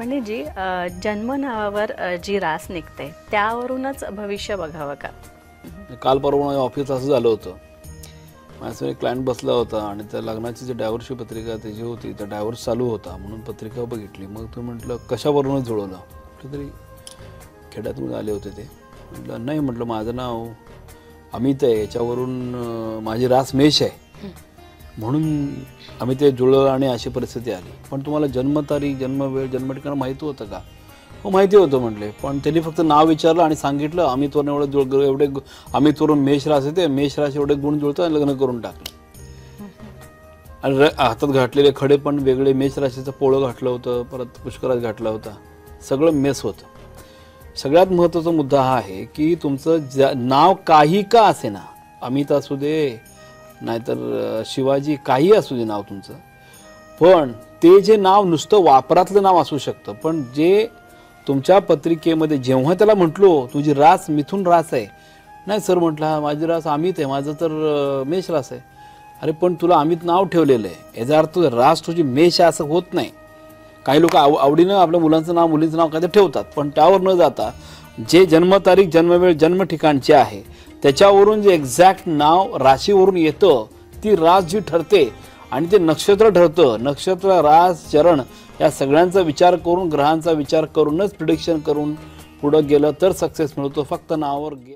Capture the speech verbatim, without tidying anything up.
पंडितजी, अ, जन्म नावावर अ, जी रास निघते त्यावरूनच भविष्य बघावं का? काल परवा ऑफिस असं झालं होतं. माझ्यासमोर एक क्लायंट बसला होता आणि त्या लग्नाची जी डायव्हर्सची पत्रिका त्याची होती, त्या डायव्हर्स चालू होता म्हणून पत्रिका बघितली. मग तो म्हटलं कशावरूनच जुळवलं? कुठेतरी खेड्यातून आले होते ते. म्हटलं नाही, म्हटलं माझं नाव अमित आहे, याच्यावरून अं, माझी रास मेष आहे म्हणून आम्ही ते जुळलं आणि अशी परिस्थिती आली. पण तुम्हाला जन्मतारीख, जन्मवेळ, जन्म ठिकाण माहिती होतं का? हो माहिती होतं म्हटले. पण त्यांनी फक्त नाव विचारलं आणि सांगितलं अमितवरून एवढं जुळ एवढे अमितवरून मेष रास येते, मेष राशी एवढे गुण जुळतं आणि लग्न करून टाकलं. आणि र हातात घातलेले खडे पण वेगळे, मेष राशीचं पोळं घातलं होतं, परत पुष्कराज घातला होता, सगळं मेस होतं. सगळ्यात महत्त्वाचा मुद्दा हा आहे की तुमचं ज्या नाव काही का असे ना, अमित असू दे नाहीतर शिवाजी, काही असू दे नाव तुमचं, पण ते जे नाव नुसतं वापरातलं नाव असू शकतं, पण जे तुमच्या पत्रिकेमध्ये जेव्हा त्याला म्हटलो तुझी रास मिथुन रास आहे, नाही सर म्हटलं माझी रास अमित आहे, माझं तर मेष रास आहे. अरे पण तुला अमित नाव ठेवलेलं आहे, याचा अर्थ रास तुझी मेष आहे असं होत नाही. काही लोक आव आवडीनं आपल्या मुलांचं नाव मुलींचं नाव काय ठेवतात, पण त्यावर न जाता जे जन्मतारीख, जन्मवेळ, जन्म ठिकाणचे आहे त्याच्यावरून जे एक्झॅक्ट नाव राशीवरून येतं, ती रास जी ठरते आणि ते नक्षत्र ठरतं. नक्षत्र, रास, चरण या सगळ्यांचा विचार करून, ग्रहांचा विचार करूनच प्रिडिक्शन करून पुढं गेलं तर सक्सेस मिळतो. फक्त नावावर